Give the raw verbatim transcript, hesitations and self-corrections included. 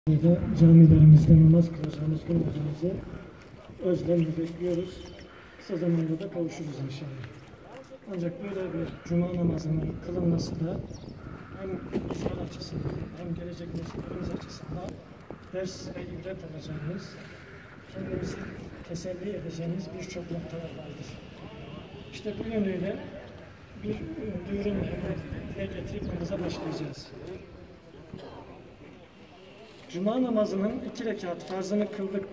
Burada camilerimizde namaz kılacağımız günlerimizi özlemle bekliyoruz. Kısa zamanda da kavuşuruz inşallah. Ancak böyle bir cuma namazının kılınması da hem bizler açısından hem gelecek nesillerimiz açısından ders ve ibret alacağımız, kendimizi teselli edeceğimiz birçok noktalar vardır. İşte bu yönüyle bir duyurumla dile getirip namaza başlayacağız. Cuma namazının iki rekat farzını kıldık.